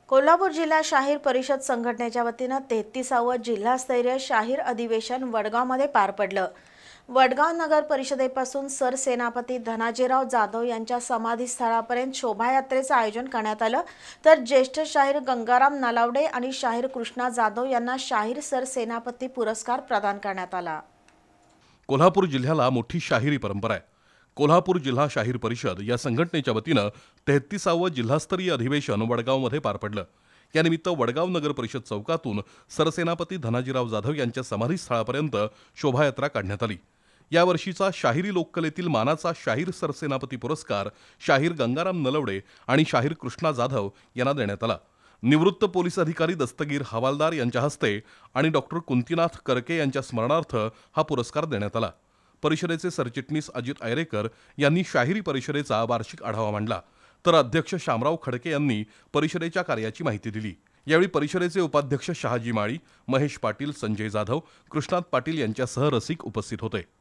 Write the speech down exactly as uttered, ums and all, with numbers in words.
कोल्हापूर जिल्हा शाहीर परिषद संघटनेच्या वतीनं तेहतीसावं जिल्हास्तरीय शाहीर अधिवेशन वडगावमध्ये पार पडलं। वडगाव नगर परिषदेपासून सरसेनापती धनाजीराव जाधव यांच्या समाधीस्थळापर्यंत शोभायात्रेचं आयोजन करण्यात आलं, तर ज्येष्ठ शाहीर गंगाराम नलावडे आणि शाहीर कृष्णा जाधव यांना शाहीर सरसेनापती पुरस्कार प्रदान करण्यात आला। कोल्हापूर जिल्ह्याला मोठी शाहिरी परंपरा आहे। कोल्हापूर जिल्हा शाहीर परिषद या संघटनेच्या वतीनं तेहतीसावं जिल्हास्तरीय अधिवेशन वडगावमध्ये पार पडलं। यानिमित्त वडगाव नगर परिषद चौकातून सरसेनापती धनाजीराव जाधव यांच्या समाधीस्थळापर्यंत शोभायात्रा काढण्यात आली। यावर्षीचा शाहिरी लोककलेतील मानाचा शाहीर सरसेनापती पुरस्कार शाहीर गंगाराम नलवडे आणि शाहीर कृष्णा जाधव यांना देण्यात आला। निवृत्त पोलीस अधिकारी दस्तगीर हवालदार यांच्या हस्ते आणि डॉक्टर कुंतीनाथ करके यांच्या स्मरणार्थ हा पुरस्कार देण्यात आला। परिषदेचे सरचिटणीस अजित ऐरेकर यांनी शाहिरी परिषदेचा वार्षिक आढावा मांडला, तर अध्यक्ष शामराव खडके यांनी परिषदेच्या कार्याची माहिती दिली। यावेळी परिषदेचे उपाध्यक्ष शहाजी माळी, महेश पाटील, संजय जाधव, कृष्णात पाटील यांच्यासह रसिक उपस्थित होते।